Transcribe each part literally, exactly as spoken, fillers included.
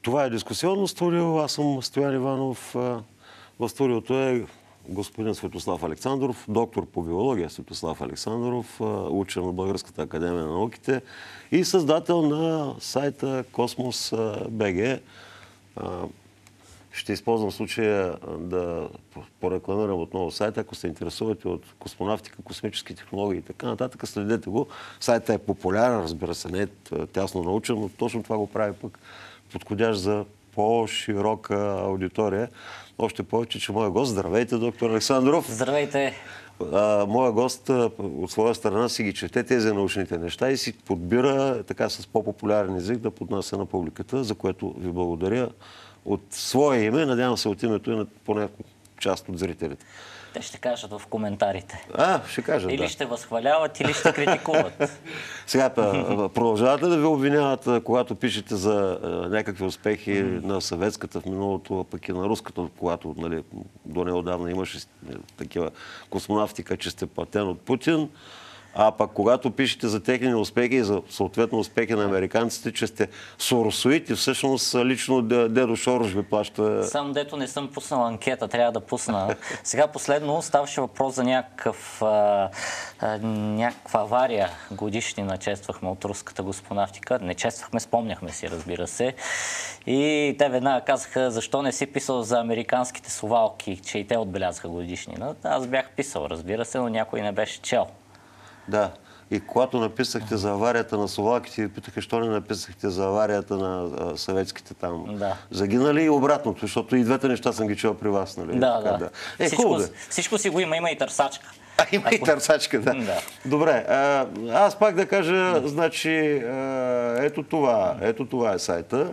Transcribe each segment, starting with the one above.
Това е дискусионно студио. Аз съм Стоян Иванов. В студиото е господин Светослав Александров, доктор по биология Светослав Александров, учен от Българската академия на науките и създател на сайта Космос точка би джи. Ще използвам случая да порекламирам отново сайта. Ако се интересувате от космонавтика, космически технологии и така нататък, следете го. Сайтът е популярен, разбира се, не е тясно научен, но точно това го прави пък подходящ за по-широка аудитория. Още повече, че моя гост, здравейте, доктор Александров. Здравейте. А, моя гост от своя страна си ги чете тези научните неща и си подбира така с по-популярен език да поднася на публиката, за което ви благодаря от свое име, надявам се от името и на поне част от зрителите. Те ще кажат в коментарите. А, ще кажат, или да. ще възхваляват, или ще критикуват. Сега, продължават ли да ви обвиняват, когато пишете за някакви успехи на съветската в миналото, а пък и на руската, когато, нали, до неодавна имаше такива космонавтика, че сте платен от Путин, а пък когато пишете за техни успехи и за съответно успехи на американците, че сте соросоити, всъщност лично дедо Шорош ви плаща... Сам дето не съм пуснал анкета, трябва да пусна. Сега последно ставаше въпрос за някакъв, а, а, някаква авария годишнина чествахме от руската космонавтика. Не чествахме, спомняхме си, разбира се. И те веднага казаха, защо не си писал за американските совалки, че и те отбелязаха годишнина. Аз бях писал, разбира се, но някой не беше чел. Да. И когато написахте за аварията на совалките, ви питаха, що не написахте за аварията на а, съветските там. Да. Загинали и обратното, защото и двете неща съм ги чел при вас, нали? Да, така, да. да. Е, всичко, хубаво, всичко си го има, има и търсачка. А, има Ако... и търсачка, да. да. Добре, а, аз пак да кажа, значи, а, ето това, ето това е сайта.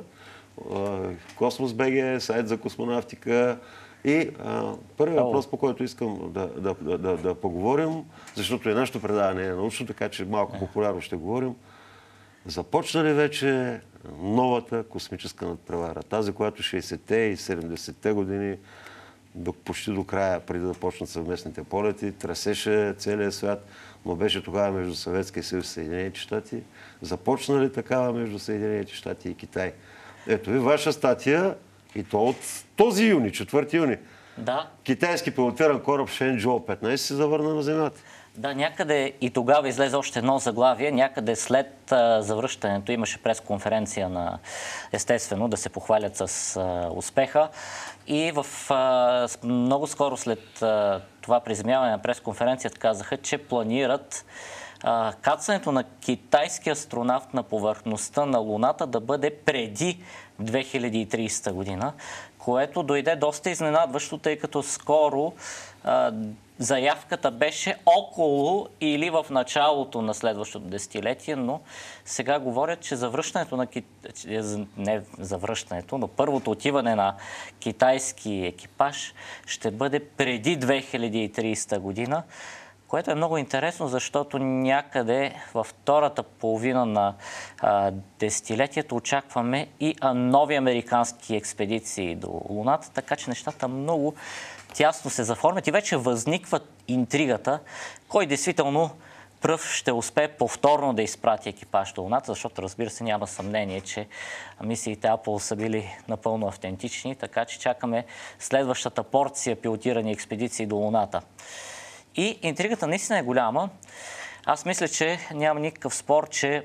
Космос точка би джи, сайт за космонавтика. И а, първият въпрос, по който искам да, да, да, да, да поговорим, защото и нашето предаване е научно, така че малко популярно ще говорим. Започна ли вече новата космическа надпревара? Тази, която шейсетте и седемдесетте години, до, почти до края, преди да почнат съвместните полети, трасеше целия свят, но беше тогава между Съветския съюз и Съединените щати. Започна ли такава между Съединените щати и Китай? Ето ви ваша статия. И то от този юни, четвърти юни. Да. Китайски пилотиран кораб Шенчжоу петнайсет се завърна на Земята. Да, някъде и тогава излезе още едно заглавие. Някъде след а, завръщането имаше пресконференция на, естествено, да се похвалят с а, успеха. И в а, много скоро след а, това приземяване на пресконференцията казаха, че планират а, кацането на китайски астронавт на повърхността на Луната да бъде преди две хиляди и трийсета година, което дойде доста изненадващо, тъй като скоро а, заявката беше около или в началото на следващото десетилетие, но сега говорят, че завръщането на Китай, не завръщането, но първото отиване на китайски екипаж ще бъде преди две хиляди и трийсета година, което е много интересно, защото някъде във втората половина на а, десетилетието очакваме и а, нови американски експедиции до Луната, така че нещата много тясно се заформят и вече възниква интригата, кой действително пръв ще успее повторно да изпрати екипаж до Луната, защото, разбира се, няма съмнение, че мисиите Apollo са били напълно автентични, така че чакаме следващата порция пилотирани експедиции до Луната. И интригата наистина е голяма. Аз мисля, че няма никакъв спор, че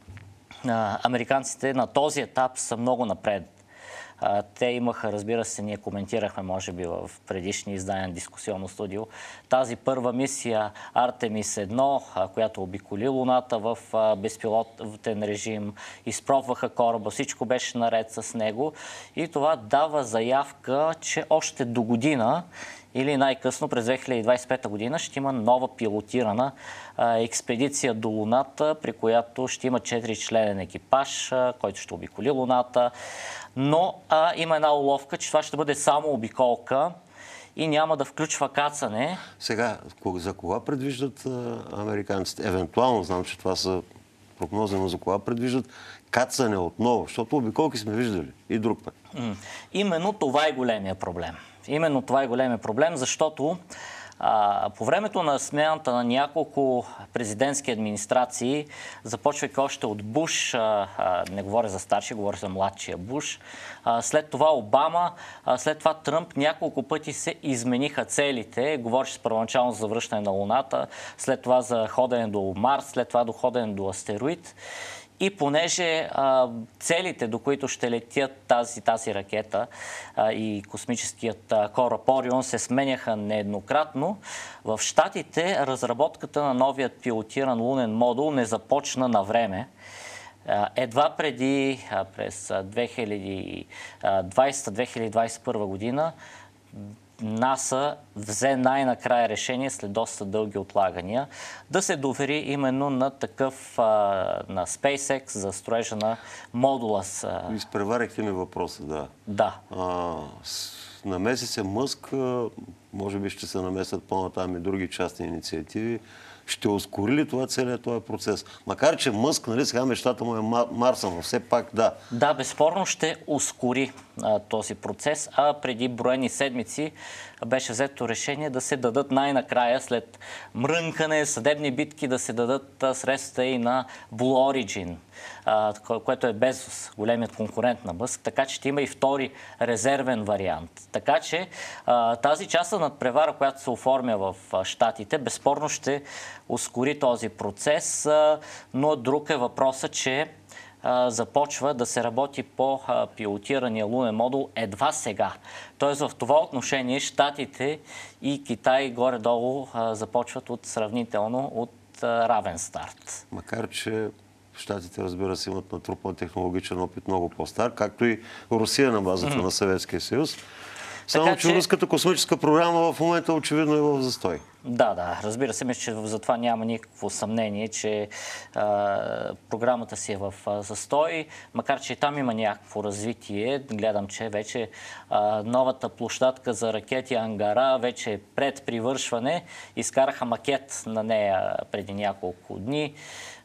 а, американците на този етап са много напред. А, те имаха, разбира се, ние коментирахме, може би, в предишни издания на дискусионно студио, тази първа мисия Артемис едно, а, която обиколи Луната в а, безпилотен режим, изпробваха кораба, всичко беше наред с него и това дава заявка, че още до година или най-късно през две хиляди двайсет и пета година ще има нова пилотирана а, експедиция до Луната, при която ще има четиричленен екипаж, а, който ще обиколи Луната. Но а, има една уловка, че това ще бъде само обиколка и няма да включва кацане. Сега, за кога предвиждат а, американците? Евентуално, знам, че това са прогнози, но за кога предвиждат кацане отново? Защото обиколки сме виждали и друг път. М- Именно това е големия проблем. Именно това е големия проблем, защото А, по времето на смяната на няколко президентски администрации, започвайки още от Буш, а, а, не говоря за старши, говоря за младшия Буш, а, след това Обама, а, след това Тръмп, няколко пъти се измениха целите. Говореше с първоначално за завръщане на Луната, след това за ходене до Марс, след това до ходене до астероид. И понеже а, целите, до които ще летят тази, тази ракета а, и космическият а, кораб Орион се сменяха нееднократно, в Щатите разработката на новият пилотиран лунен модул не започна на време. А, едва преди, а, през две хиляди и двадесета - две хиляди и двадесет и първа година, НАСА взе най-накрая решение след доста дълги отлагания да се довери именно на такъв, а, на SpaceX за строежа на модула с... Изпреварихте ми въпроса, да. Да. А, с, намеси се Мъск, може би ще се намесят по-натам и други частни инициативи. Ще ускори ли това целият този процес? Макар че Мъск, нали, сега мечтата му е Марса, но все пак да. Да, безспорно ще ускори а, този процес, а преди броени седмици беше взето решение да се дадат най-накрая, след мрънкане, съдебни битки, да се дадат а, средства и на Blue Origin, а, което е Безос, големият конкурент на Мъск, така че ще има и втори резервен вариант. Така че а, тази част на надпревара, която се оформя в а, Щатите, безспорно ще ускори този процес, а, но друг е въпросът, че а, започва да се работи по а, пилотирания лунен модул едва сега. Тоест в това отношение Щатите и Китай горе-долу а, започват от сравнително от а, равен старт. Макар че Щатите, разбира се, имат натрупан технологичен опит много по-стар, както и Русия на базата mm. на Съветския съюз. Само, така, че, че руската космическа програма в момента очевидно е в застой. Да, да. Разбира се, мисля, че за това няма никакво съмнение, че а, програмата си е в а, застой, макар че и там има някакво развитие. Гледам, че вече а, новата площадка за ракети Ангара вече е пред привършване. Изкараха макет на нея преди няколко дни.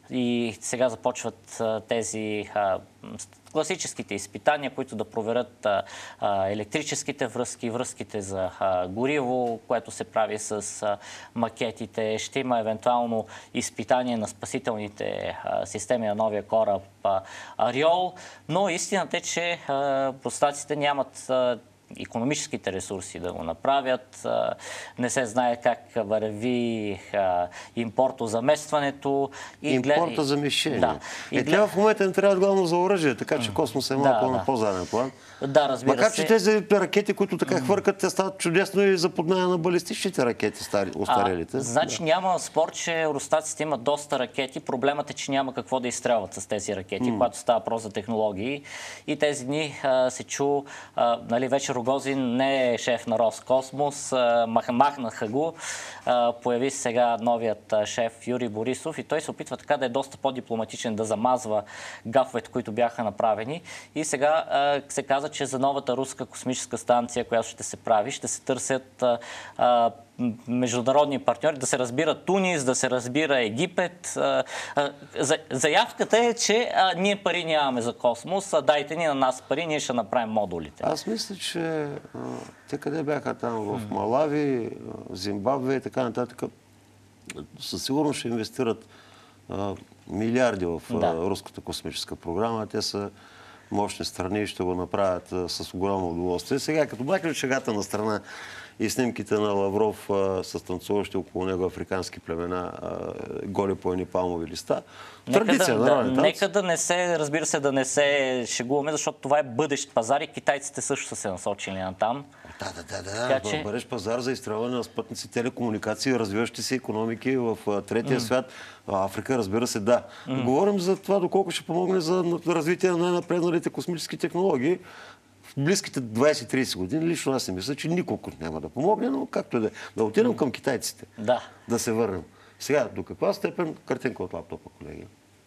И сега започват а, тези а, класическите изпитания, които да проверят а, а, електрическите връзки, връзките за а, гориво, което се прави с а, макетите. Ще има евентуално изпитание на спасителните а, системи на новия кораб а, Ариол. Но истината е, че руснаците нямат а, икономическите ресурси да го направят. Не се знае как върви импортозаместването. Импортозамещение. Да. Е, глед... в момента не трябва главно за оръжие, така че космос е малко да, на да. по-заден план. Да, разбира Макар, се. че тези ракети, които така хвъркат, те стават чудесно и за подмяна на балистичните ракети, стари, остарелите. А, значи да. няма спор, че руснаците имат доста ракети. Проблемът е, че няма какво да изстрелват с тези ракети, mm. когато става въпрос за технологии. И тези дни а, се чу, а, нали, вече Рогозин не е шеф на Роскосмос, а, мах, махнаха го. А, появи се сега новият а, шеф Юрий Борисов и той се опитва така да е доста по-дипломатичен, да замазва гафовете, които бяха направени. И сега а, се каза, че за новата руска космическа станция, която ще се прави, ще се търсят а, а, международни партньори, да се разбира Тунис, да се разбира Египет. А, а, за, заявката е, че а, ние пари нямаме за космос, а дайте ни на нас пари, ние ще направим модулите. Аз мисля, че а, те къде бяха там, в Малави, в Зимбабве и така нататък, със сигурност ще инвестират а, милиарди в да. а, руската космическа програма. Те са мощни страни и ще го направят а, с голямо удоволствие. Сега, като бахли шегата на страна и снимките на Лавров а, с танцуващи около него африкански племена, а, голи по едни палмови листа. Традиция, да, народен да, нека да не се, разбира се, да не се шегуваме, защото това е бъдещ пазар и китайците също са се насочили на там. Да, да, да, да. Че... бъдещ пазар за изстрелване на спътници, телекомуникации, развиващи се икономики в третия mm. свят. Африка, разбира се, да. Mm. Говорим за това, доколко ще помогне за развитие на най-напредналите космически технологии. В близките двадесет-тридесет години лично аз си мисля, че николко няма да помогне, но както и да е. Да отидем към китайците. Да. Да се върнем. Сега, до каква степен, картинка от лаптопа, колеги,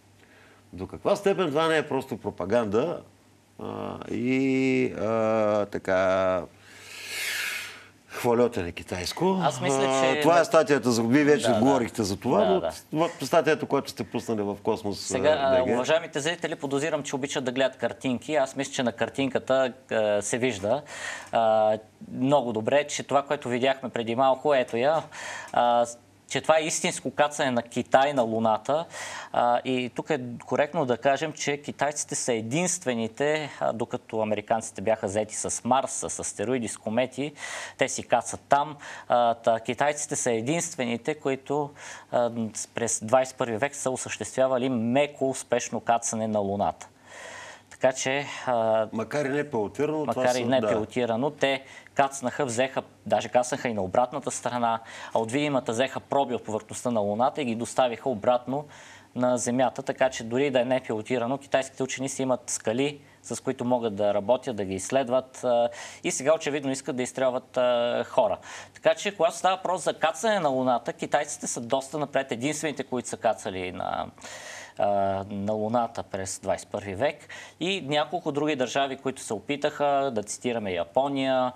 до каква степен това не е просто пропаганда а, и а, така хвалете на китайско. Аз мисля, че... Това е статията за... Вие вече да, говорихте за това, да, но да. в статията, която сте пуснали в Космос Сега, БГ. уважаемите зрители, подозирам, че обичат да гледат картинки. Аз мисля, че на картинката а, се вижда а, много добре, че това, което видяхме преди малко, ето я, а, че това е истинско кацане на Китай на Луната. А, и тук е коректно да кажем, че китайците са единствените, а, докато американците бяха заети с Марс, с астероиди, с комети, те си кацат там. А, та, китайците са единствените, които а, през двадесет и първи век са осъществявали меко успешно кацане на Луната. Така че... А, макар и не пилотирано. Макар това и са, не да. пилотирано, те кацнаха, взеха, даже кацнаха и на обратната страна, а от видимата взеха проби от повърхността на Луната и ги доставиха обратно на Земята, така че дори да е не пилотирано, китайските учени си имат скали, с които могат да работят, да ги изследват и сега очевидно искат да изстрелват хора. Така че, когато става въпрос за кацане на Луната, китайците са доста напред, единствените, които са кацали на на Луната през двадесет и първи век и няколко други държави, които се опитаха, да цитираме Япония,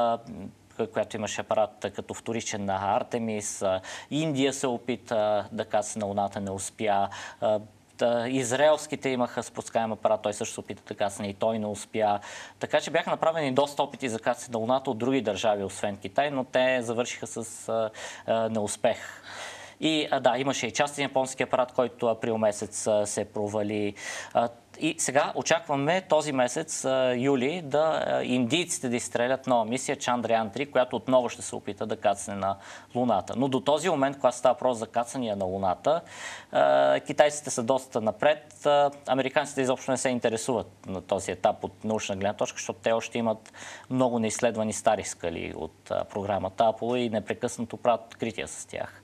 която имаше апарат като вторичен на Артемис, Индия се опита да кацне на Луната, не успя. Израелските имаха спускаем апарат, той също се опита да кацне и той не успя. Така че бяха направени доста опити за кацане на Луната от други държави, освен Китай, но те завършиха с неуспех. И а, да, имаше и частен японски апарат, който април месец а, се провали. А, и сега очакваме този месец, а, юли, да а, индийците да изстрелят нова мисия Чандраян три, която отново ще се опита да кацне на Луната. Но до този момент, когато става въпрос за кацания на Луната, а, китайците са доста напред. А, американците изобщо не се интересуват на този етап от научна гледна точка, защото те още имат много неизследвани стари скали от а, програмата Аполо и непрекъснато правят открития с тях.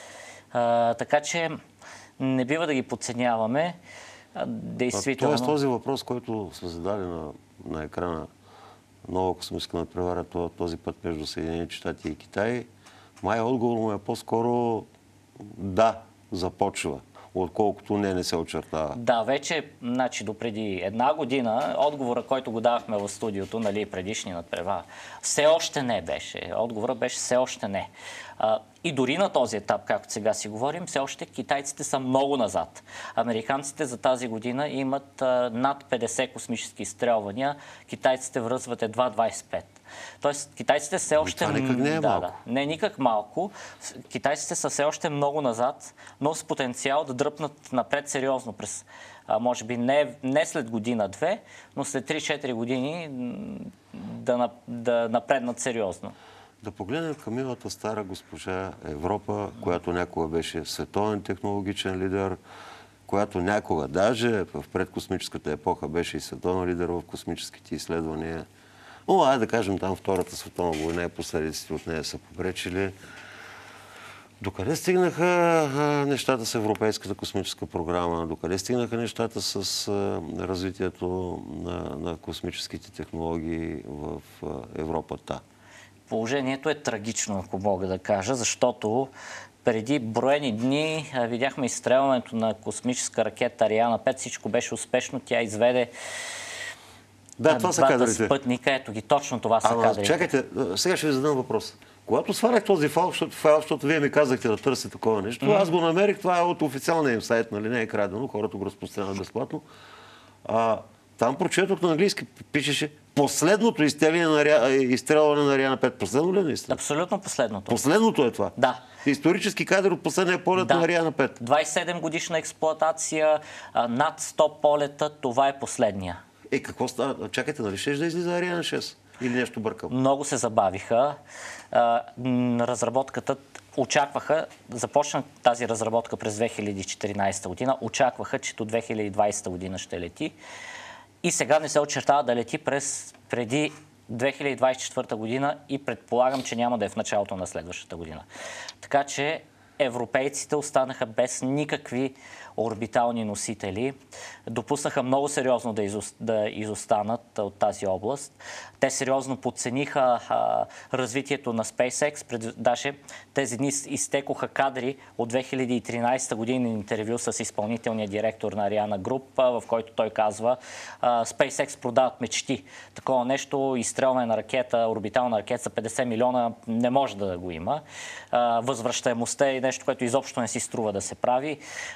А, така че не бива да ги подценяваме. Действително... Тоест този въпрос, който сме задали на, на екрана, нова космическа надпревара, този път между Съединените щати и Китай, май отговор му е по-скоро да, започва, отколкото не, не се очертава. Да, вече, значи, допреди една година, отговора, който го давахме в студиото, нали, предишни надпревара, все още не беше. Отговорът беше все още не. А, и дори на този етап, както сега си говорим, все още китайците са много назад. Американците за тази година имат а, над петдесет космически изстрелвания, китайците връзват едва двадесет и пет. Тоест, китайците все още... Това никак не е да, малко. Да, не никак малко. Китайците са все още много назад, но с потенциал да дръпнат напред сериозно през, а, може би не, не след година-две, но след три-четири години да, да напреднат сериозно. Да погледнем към милата стара госпожа Европа, която някога беше световен технологичен лидер, която някога, даже в предкосмическата епоха, беше и световен лидер в космическите изследвания. Но, айде да кажем, там Втората световна война и последиците от нея са попречили. Докъде стигнаха а, нещата с Европейската космическа програма? Докъде стигнаха нещата с а, развитието на, на космическите технологии в а, Европата? Положението е трагично, ако мога да кажа, защото преди броени дни а, видяхме изстрелването на космическа ракета Ариана пет. Всичко беше успешно. Тя изведе да, това са кадрите. Спътника. Ето ги, точно това са Ама, кадрите. Чакайте, сега ще ви задам въпрос. Когато свалях този файл, защото, файл, защото вие ми казахте да търсите такова нещо, mm-hmm. аз го намерих, това е от официалния им сайт, нали, не е крадено, хората го разпространяват безплатно. А, там прочетох на английски, пишеше последното изстрелване на Ариана пет. Последно ли е наистина? Абсолютно последното. Последното е това? Да. Исторически кадър от последния полет да. на Ариана пет. двадесет и седем годишна експлоатация, над сто полета, това е последния. Е, какво става? Чакайте, нали ще да излиза Ариана шест? Или нещо бъркам? Много се забавиха. Разработката очакваха, започна тази разработка през две хиляди и четиринадесета година, очакваха, че до две хиляди и двадесета година ще лети. И сега не се очертава да лети през преди две хиляди двадесет и четвърта година и предполагам, че няма да е в началото на следващата година. Така че европейците останаха без никакви орбитални носители. Допуснаха много сериозно да, изо... да изостанат от тази област. Те сериозно подцениха а, развитието на SpaceX. Пред... Даже тези дни изтекоха кадри от две хиляди и тринадесета година интервю с изпълнителния директор на Ariana Group, в който той казва: SpaceX продават мечти. Такова нещо, изстрелване на ракета, орбитална ракета за петдесет милиона не може да го има. Възвръщаемостта е нещо, което изобщо не си струва да се прави.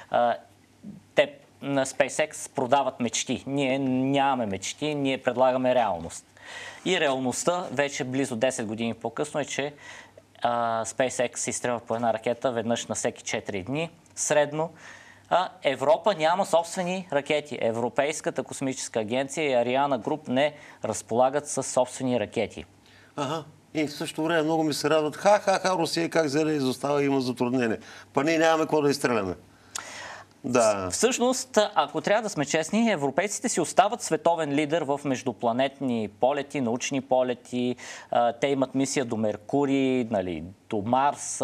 Те на SpaceX продават мечти. Ние нямаме мечти, ние предлагаме реалност. И реалността вече близо десет години по-късно е, че SpaceX изстрелва по една ракета веднъж на всеки четири дни, средно. А Европа няма собствени ракети. Европейската космическа агенция и Ariana Group не разполагат със собствени ракети. Ага. И в същото време много ми се радват. Ха-ха-ха, Русия как зеле изостава и има затруднение. Па ние нямаме какво да изстреляме. Да. Всъщност, ако трябва да сме честни, европейците си остават световен лидер в междупланетни полети, научни полети. Те имат мисия до Меркурий, нали, до Марс,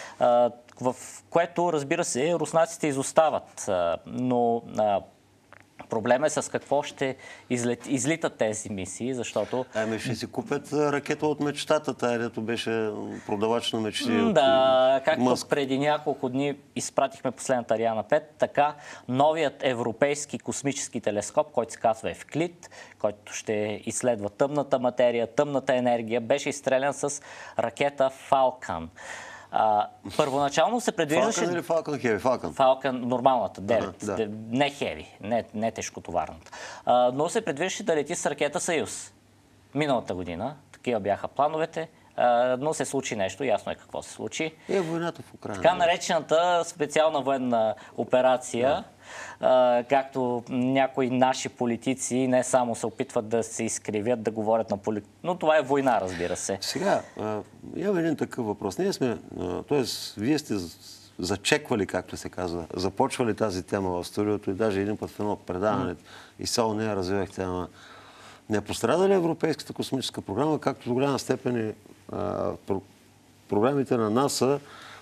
в което, разбира се, руснаците изостават. Но проблема е с какво ще излет, излитат тези мисии, защото... Ами ще си купят ракета от мечтата, тая, дето беше продавач на мечти. Да, от както Мъск. Преди няколко дни изпратихме последната Ариана пет, така новият европейски космически телескоп, който се казва Евклид, който ще изследва тъмната материя, тъмната енергия, беше изстрелян с ракета Falcon. А, първоначално се предвиждаше... Falcon или Falcon Heavy? Falcon. Falcon, нормалната, девет. Ага, да. Не хеви, не, не тежкотоварната. А, но се предвиждаше да лети с ракета Съюз. Миналата година, такива бяха плановете, а, но се случи нещо, ясно е какво се случи. Е, войната в Украйна. Така наречената специална военна операция, да. а, както някои наши политици не само се опитват да се изкривят, да говорят на политика, но това е война, разбира се. Сега, имам един такъв въпрос. Ние сме, т.е. вие сте зачеквали, както се казва, започвали тази тема в студиото и даже един път в едно предаване mm. и само не я развивахте, ама не пострада ли Европейската космическа програма, както до голяма степен и а, про, програмите на НАСА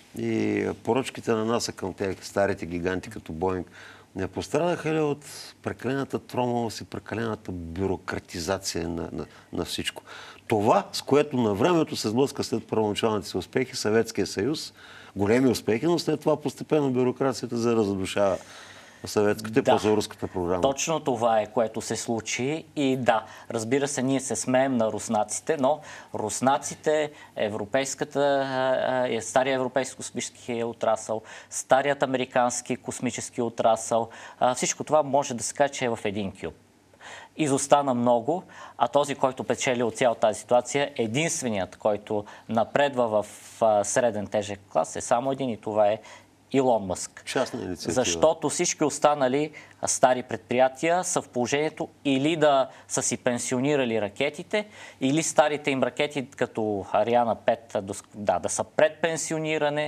и поръчките на НАСА към тези старите гиганти като Боинг, не пострадаха ли от прекалената тромовост и прекалената бюрократизация на, на, на всичко? Това, с което на времето се сблъска след първоначалните си успехи, Съветския съюз, големи успехи, но след това постепенно бюрокрацията за разрушава съветската и да, после руската програма. Точно това е, което се случи. И да, разбира се, ние се смеем на руснаците, но руснаците, европейската, е, стария европейски космически отрасъл, старият американски космически отрасъл, всичко това може да се каже, че е в един кюб. Изостана много, а този, който печели от цялата тази ситуация, единственият, който напредва в среден тежък клас, е само един и това е Илон Мъск. Частна инициатива. Защото всички останали стари предприятия са в положението или да са си пенсионирали ракетите, или старите им ракети, като Ариана пет, да, да са пред пенсиониране.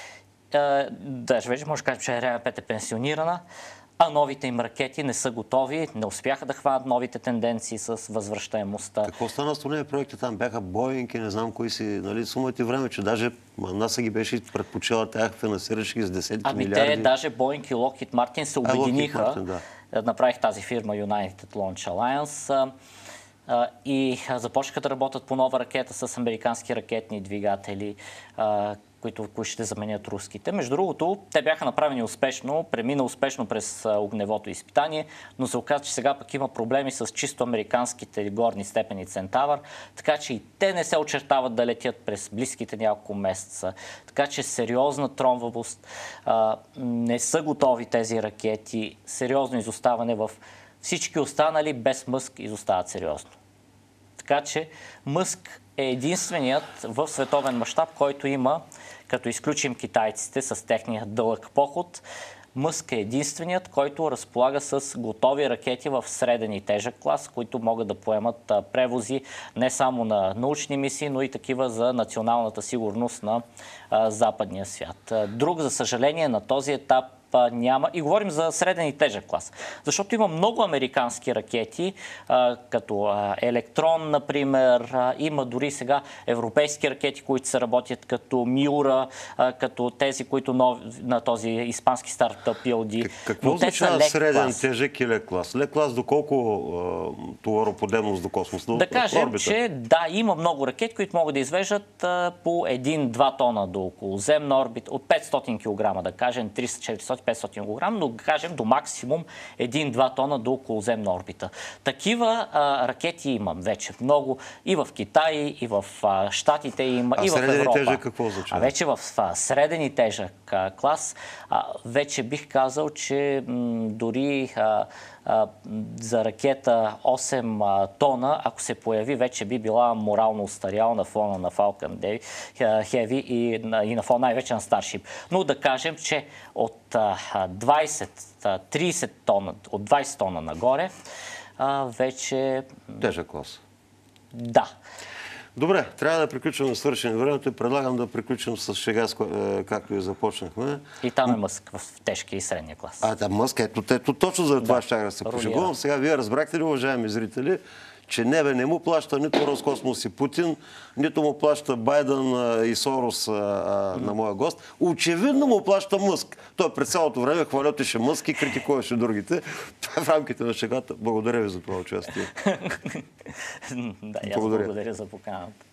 Даже вече може да кажем, че Ариана пет е пенсионирана, а новите им ракети не са готови, не успяха да хванат новите тенденции с възвръщаемостта. Какво стана с това проекти там? Бяха Боинг и не знам кои си, нали, сумата и време, че даже НАСА ги беше предпочела, тях финансираше ги с десетки ами милиарди. Те, даже Боинг и Lockheed Martin се обединиха. Lockheed Martin, да. Направих тази фирма United Launch Alliance и започнаха да работят по нова ракета с американски ракетни двигатели, които, които ще заменят руските. Между другото, те бяха направени успешно, премина успешно през огневото изпитание, но се оказа, че сега пък има проблеми с чисто американските горни степени Центавър, така че и те не се очертават да летят през близките няколко месеца. Така че сериозна тромвавост, не са готови тези ракети, сериозно изоставане в всички останали без Мъск изостават сериозно. Така че Мъск е единственият в световен мащаб, който има, като изключим китайците с техния дълъг поход, Мъск е единственият, който разполага с готови ракети в среден и тежък клас, които могат да поемат превози не само на научни мисии, но и такива за националната сигурност на а, западния свят. Друг, за съжаление, на този етап а, няма. И говорим за среден и тежък клас. Защото има много американски ракети, а, като а, Електрон, например. А, има дори сега европейски ракети, които се работят като Миура, а, като тези, които нов, на този испански стартъп Пи Ел Ди. Какво означава среден, тежък и лек клас? Лек клас доколко а, товароподемност до космоса? Да кажем, че да, има много ракети, които могат да извеждат а, по един-два тона до околоземна орбита, от петстотин килограма, да кажем, триста, четиристотин, петстотин килограма, но да кажем до максимум един-два тона до околоземна орбита. Такива а, ракети имам вече много и в Китай, и в а, Щатите има, а и в Европа. А среден и тежък какво означава? А вече в а, среден и тежък а, клас, а, вече бих казал, че м, дори а, а, за ракета осем а, тона, ако се появи, вече би била морално устаряла на фона на Falcon Heavy и, и на фона най-вече на Starship. Но да кажем, че от а, двайсет-трийсет тона, от двайсет тона нагоре, а, вече... Тежък клас. Да. Добре, трябва да приключваме свършени времето и предлагам да приключим с шега, както и започнахме. И там е Мъск в тежкия и средния клас. А, да, Мъск, ето, ето точно за това да, ще да се пошегувам. Сега вие разбрахте ли, уважаеми зрители, че не бе, не му плаща нито Роскосмос и Путин, нито му плаща Байден а, и Сорос а, а, на моя гост. Очевидно му плаща Мъск. Той през цялото време хвалятеше Мъск и критикуваше другите. Това е в рамките на шегата. Благодаря ви за това участие. Да, и аз благодаря за поканата.